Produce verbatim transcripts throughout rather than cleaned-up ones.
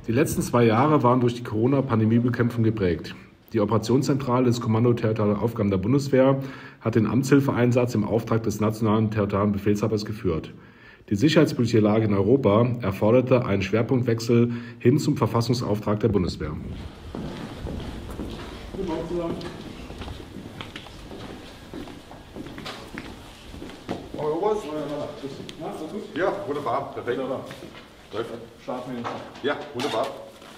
Die letzten zwei Jahre waren durch die Corona-Pandemiebekämpfung geprägt. Die Operationszentrale des Kommando Territoriale Aufgaben der Bundeswehr hat den Amtshilfeeinsatz im Auftrag des Nationalen Territorialen Befehlshabers geführt. Die sicherheitspolitische Lage in Europa erforderte einen Schwerpunktwechsel hin zum Verfassungsauftrag der Bundeswehr. Ja, wunderbar, perfekt. Starten wir. Ja, wunderbar.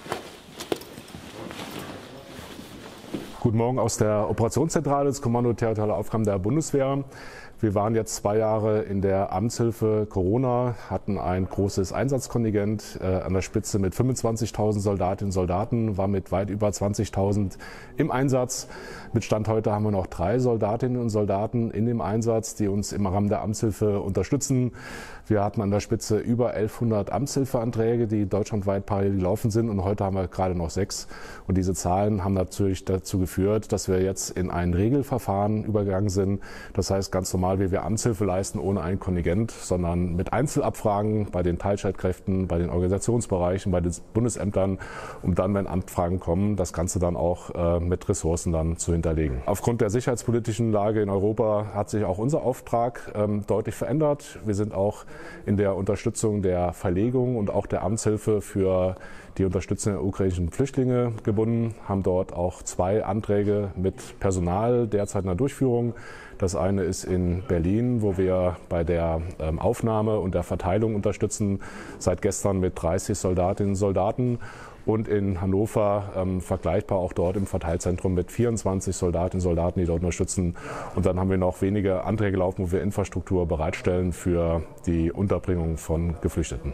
Guten Morgen aus der Operationszentrale des Kommando Territoriale Aufgaben der Bundeswehr. Wir waren jetzt zwei Jahre in der Amtshilfe Corona, hatten ein großes Einsatzkontingent äh, an der Spitze mit fünfundzwanzigtausend Soldatinnen und Soldaten, war mit weit über zwanzigtausend im Einsatz. Mit Stand heute haben wir noch drei Soldatinnen und Soldaten in dem Einsatz, die uns im Rahmen der Amtshilfe unterstützen. Wir hatten an der Spitze über elfhundert Amtshilfeanträge, die deutschlandweit parallel gelaufen sind, und heute haben wir gerade noch sechs. Und diese Zahlen haben natürlich dazu geführt, dass wir jetzt in ein Regelverfahren übergegangen sind. Das heißt ganz normal, wie wir Amtshilfe leisten, ohne ein Kontingent, sondern mit Einzelabfragen bei den Teilstreitkräften, bei den Organisationsbereichen, bei den Bundesämtern, um dann, wenn Anfragen kommen, das Ganze dann auch äh, mit Ressourcen dann zu hinterlegen. Aufgrund der sicherheitspolitischen Lage in Europa hat sich auch unser Auftrag ähm, deutlich verändert. Wir sind auch in der Unterstützung der Verlegung und auch der Amtshilfe für die Unterstützung der ukrainischen Flüchtlinge gebunden, haben dort auch zwei Anträge mit Personal derzeit in der Durchführung. Das eine ist in Berlin, wo wir bei der ähm, Aufnahme und der Verteilung unterstützen, seit gestern mit dreißig Soldatinnen und Soldaten. Und in Hannover ähm, vergleichbar auch dort im Verteilzentrum mit vierundzwanzig Soldatinnen und Soldaten, die dort unterstützen. Und dann haben wir noch wenige Anträge laufen, wo wir Infrastruktur bereitstellen für die Unterbringung von Geflüchteten.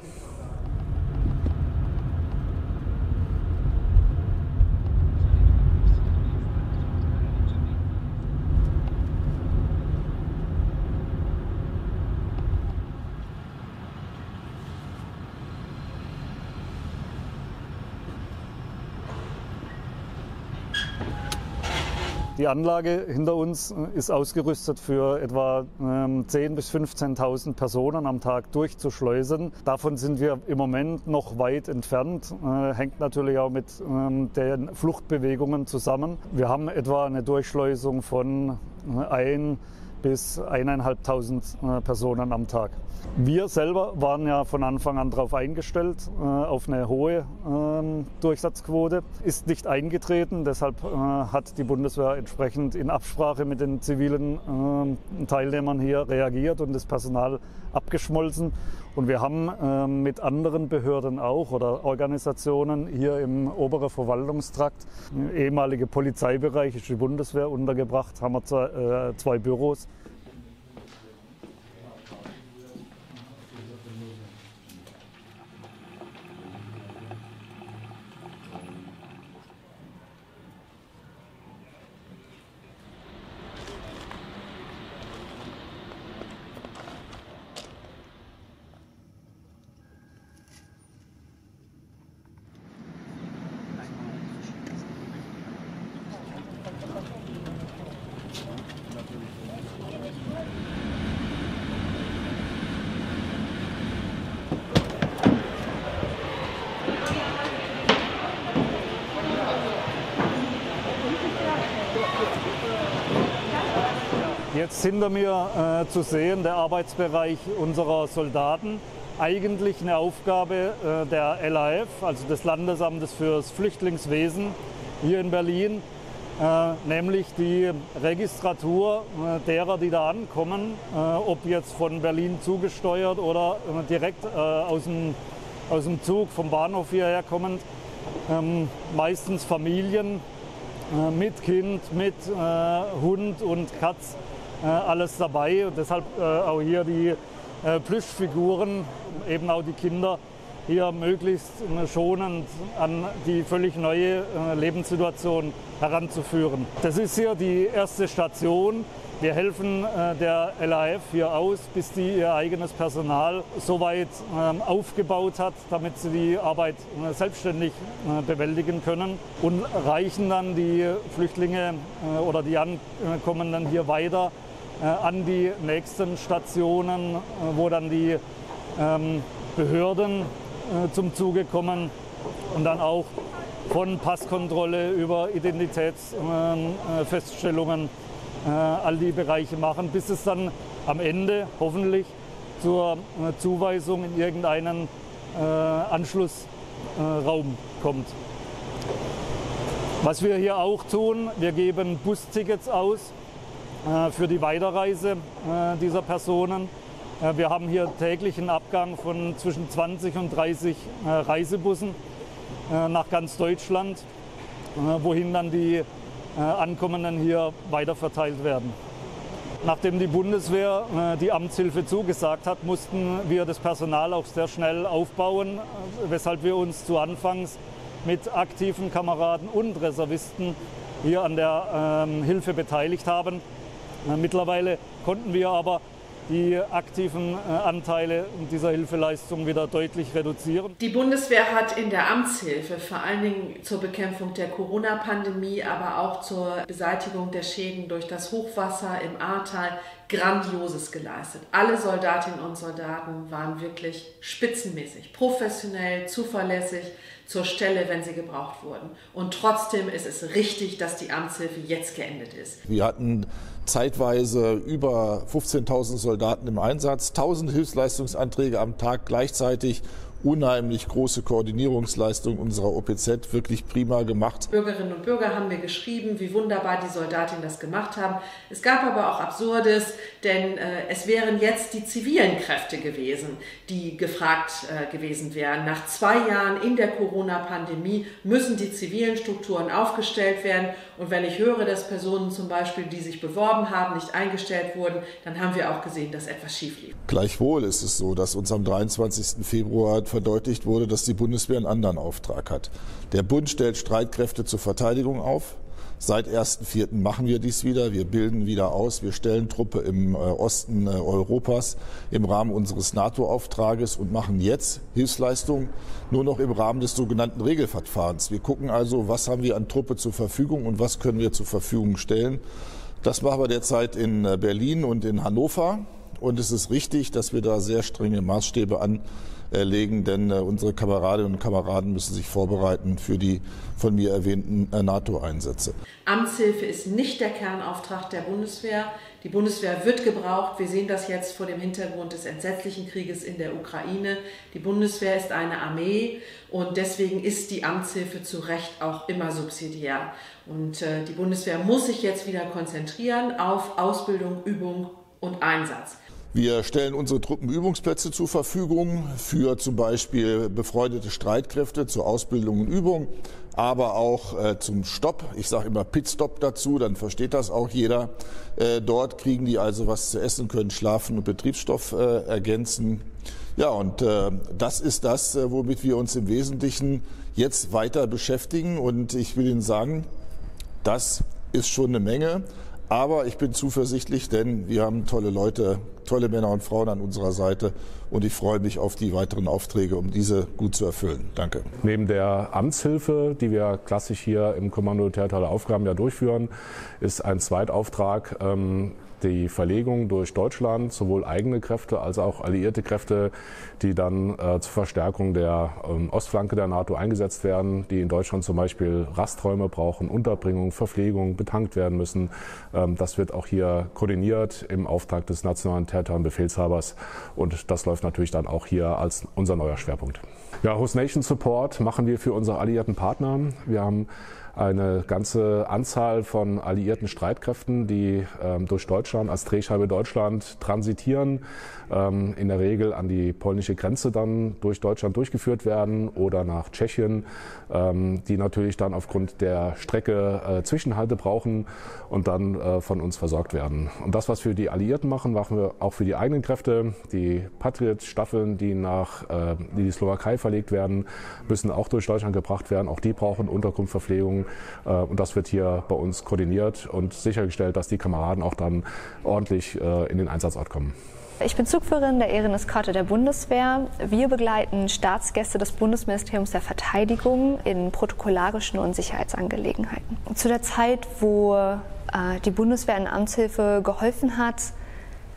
Die Anlage hinter uns ist ausgerüstet für etwa ähm, zehntausend bis fünfzehntausend Personen am Tag durchzuschleusen. Davon sind wir im Moment noch weit entfernt. Äh, hängt natürlich auch mit ähm, den Fluchtbewegungen zusammen. Wir haben etwa eine Durchschleusung von ein bis eineinhalbtausend äh, Personen am Tag. Wir selber waren ja von Anfang an darauf eingestellt, äh, auf eine hohe äh, Durchsatzquote. Ist nicht eingetreten, deshalb äh, hat die Bundeswehr entsprechend in Absprache mit den zivilen äh, Teilnehmern hier reagiert und das Personal abgeschmolzen. Und wir haben äh, mit anderen Behörden auch oder Organisationen hier im oberen Verwaltungstrakt, äh, ehemalige Polizeibereich ist die Bundeswehr untergebracht, haben wir zwei, äh, zwei Büros. Jetzt hinter mir äh, zu sehen der Arbeitsbereich unserer Soldaten. Eigentlich eine Aufgabe äh, der L A F, also des Landesamtes fürs Flüchtlingswesen hier in Berlin, äh, nämlich die Registratur äh, derer, die da ankommen, äh, ob jetzt von Berlin zugesteuert oder äh, direkt äh, aus, dem, aus dem Zug vom Bahnhof hierher kommend. Ähm, meistens Familien äh, mit Kind, mit äh, Hund und Katz. Äh, alles dabei und deshalb äh, auch hier die äh, Plüschfiguren, eben auch die Kinder, hier möglichst äh, schonend an die völlig neue äh, Lebenssituation heranzuführen. Das ist hier die erste Station. Wir helfen äh, der L A F hier aus, bis die ihr eigenes Personal soweit äh, aufgebaut hat, damit sie die Arbeit äh, selbstständig äh, bewältigen können, und reichen dann die Flüchtlinge äh, oder die Ankommenden hier weiter äh, an die nächsten Stationen, äh, wo dann die ähm, Behörden äh, zum Zuge kommen, und dann auch von Passkontrolle über Identitätsfeststellungen äh, all die Bereiche machen, bis es dann am Ende hoffentlich zur äh, Zuweisung in irgendeinen äh, Anschlussraum äh, kommt. Was wir hier auch tun, wir geben Bustickets aus äh, für die Weiterreise äh, dieser Personen. Äh, wir haben hier täglich einen Abgang von zwischen zwanzig und dreißig äh, Reisebussen äh, nach ganz Deutschland, äh, wohin dann die äh, Ankommenden hier weiterverteilt werden. Nachdem die Bundeswehr äh, die Amtshilfe zugesagt hat, mussten wir das Personal auch sehr schnell aufbauen, äh, weshalb wir uns zu Anfangs mit aktiven Kameraden und Reservisten hier an der ähm, Hilfe beteiligt haben. Äh, mittlerweile konnten wir aber die aktiven äh, Anteile dieser Hilfeleistung wieder deutlich reduzieren. Die Bundeswehr hat in der Amtshilfe vor allen Dingen zur Bekämpfung der Corona-Pandemie, aber auch zur Beseitigung der Schäden durch das Hochwasser im Ahrtal Grandioses geleistet. Alle Soldatinnen und Soldaten waren wirklich spitzenmäßig, professionell, zuverlässig zur Stelle, wenn sie gebraucht wurden. Und trotzdem ist es richtig, dass die Amtshilfe jetzt geendet ist. Wir hatten zeitweise über fünfzehntausend Soldaten im Einsatz, tausend Hilfsleistungsanträge am Tag gleichzeitig, unheimlich große Koordinierungsleistung unserer O P Z, wirklich prima gemacht. Bürgerinnen und Bürger haben mir geschrieben, wie wunderbar die Soldatinnen das gemacht haben. Es gab aber auch Absurdes, denn äh, es wären jetzt die zivilen Kräfte gewesen, die gefragt äh, gewesen wären. Nach zwei Jahren in der Corona-Pandemie müssen die zivilen Strukturen aufgestellt werden. Und wenn ich höre, dass Personen zum Beispiel, die sich beworben haben, nicht eingestellt wurden, dann haben wir auch gesehen, dass etwas schief lief. Gleichwohl ist es so, dass uns am dreiundzwanzigsten Februar verdeutlicht wurde, dass die Bundeswehr einen anderen Auftrag hat. Der Bund stellt Streitkräfte zur Verteidigung auf. Seit ersten vierten machen wir dies wieder. Wir bilden wieder aus. Wir stellen Truppe im äh, Osten äh, Europas im Rahmen unseres NATO-Auftrages und machen jetzt Hilfsleistungen nur noch im Rahmen des sogenannten Regelverfahrens. Wir gucken also, was haben wir an Truppe zur Verfügung und was können wir zur Verfügung stellen. Das machen wir derzeit in äh, Berlin und in Hannover. Und es ist richtig, dass wir da sehr strenge Maßstäbe anlegen, denn unsere Kameradinnen und Kameraden müssen sich vorbereiten für die von mir erwähnten NATO-Einsätze. Amtshilfe ist nicht der Kernauftrag der Bundeswehr. Die Bundeswehr wird gebraucht. Wir sehen das jetzt vor dem Hintergrund des entsetzlichen Krieges in der Ukraine. Die Bundeswehr ist eine Armee und deswegen ist die Amtshilfe zu Recht auch immer subsidiär. Und äh, die Bundeswehr muss sich jetzt wieder konzentrieren auf Ausbildung, Übung und Einsatz. Wir stellen unsere Truppenübungsplätze zur Verfügung für zum Beispiel befreundete Streitkräfte zur Ausbildung und Übung, aber auch äh, zum Stopp. Ich sage immer Pitstop dazu, dann versteht das auch jeder. Äh, dort kriegen die also was zu essen, können schlafen und Betriebsstoff äh, ergänzen. Ja, und äh, das ist das, äh, womit wir uns im Wesentlichen jetzt weiter beschäftigen. Und ich will Ihnen sagen, das ist schon eine Menge. Aber ich bin zuversichtlich, denn wir haben tolle Leute, tolle Männer und Frauen an unserer Seite und ich freue mich auf die weiteren Aufträge, um diese gut zu erfüllen. Danke. Neben der Amtshilfe, die wir klassisch hier im Kommando Territoriale Aufgaben ja durchführen, ist ein Zweitauftrag ähm, die Verlegung durch Deutschland, sowohl eigene Kräfte als auch alliierte Kräfte, die dann äh, zur Verstärkung der ähm, Ostflanke der NATO eingesetzt werden, die in Deutschland zum Beispiel Rasträume brauchen, Unterbringung, Verpflegung, betankt werden müssen. Ähm, das wird auch hier koordiniert im Auftrag des Nationalen Territorialen Befehlshabers und das läuft natürlich dann auch hier als unser neuer Schwerpunkt. Ja, Host Nation Support machen wir für unsere alliierten Partner. Wir haben eine ganze Anzahl von alliierten Streitkräften, die ähm, durch Deutschland, als Drehscheibe Deutschland transitieren, ähm, in der Regel an die polnische Grenze dann durch Deutschland durchgeführt werden oder nach Tschechien, ähm, die natürlich dann aufgrund der Strecke äh, Zwischenhalte brauchen und dann äh, von uns versorgt werden. Und das, was wir für die Alliierten machen, machen wir auch für die eigenen Kräfte. Die Patriot-Staffeln, die nach äh, die, die Slowakei verlegt werden, müssen auch durch Deutschland gebracht werden. Auch die brauchen Unterkunft, Verpflegung. Und das wird hier bei uns koordiniert und sichergestellt, dass die Kameraden auch dann ordentlich in den Einsatzort kommen. Ich bin Zugführerin der Ehreneskorte der Bundeswehr. Wir begleiten Staatsgäste des Bundesministeriums der Verteidigung in protokollarischen und Sicherheitsangelegenheiten. Zu der Zeit, wo äh, die Bundeswehr in Amtshilfe geholfen hat,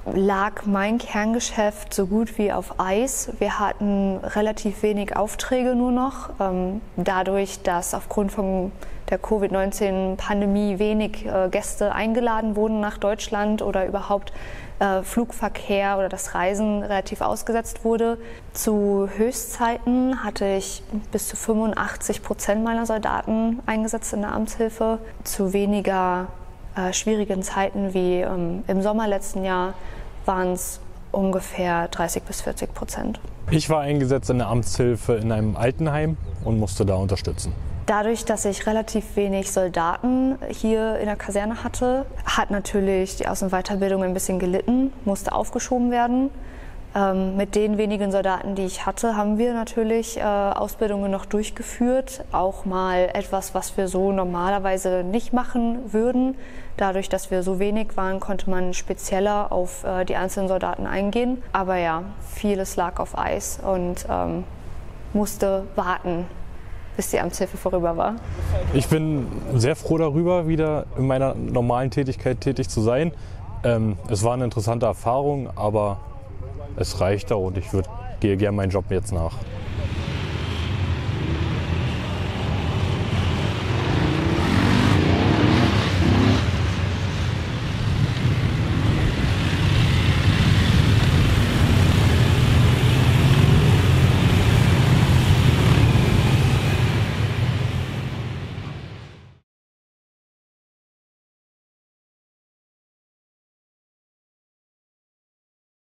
lag mein Kerngeschäft so gut wie auf Eis. Wir hatten relativ wenig Aufträge nur noch, ähm, dadurch, dass aufgrund von der Covid neunzehn Pandemie wenig äh, Gäste eingeladen wurden nach Deutschland oder überhaupt äh, Flugverkehr oder das Reisen relativ ausgesetzt wurde. Zu Höchstzeiten hatte ich bis zu fünfundachtzig Prozent meiner Soldaten eingesetzt in der Amtshilfe. Zu weniger äh, schwierigen Zeiten wie ähm, im Sommer letzten Jahr waren es ungefähr dreißig bis vierzig Prozent. Ich war eingesetzt in der Amtshilfe in einem Altenheim und musste da unterstützen. Dadurch, dass ich relativ wenig Soldaten hier in der Kaserne hatte, hat natürlich die Aus- und Weiterbildung ein bisschen gelitten, musste aufgeschoben werden. Ähm, mit den wenigen Soldaten, die ich hatte, haben wir natürlich äh, Ausbildungen noch durchgeführt. Auch mal etwas, was wir so normalerweise nicht machen würden. Dadurch, dass wir so wenig waren, konnte man spezieller auf äh, die einzelnen Soldaten eingehen. Aber ja, vieles lag auf Eis und ähm, musste warten, bis die Amtshilfe vorüber war. Ich bin sehr froh darüber, wieder in meiner normalen Tätigkeit tätig zu sein. Ähm, es war eine interessante Erfahrung, aber es reicht auch und ich würd, gehe gerne meinen Job jetzt nach.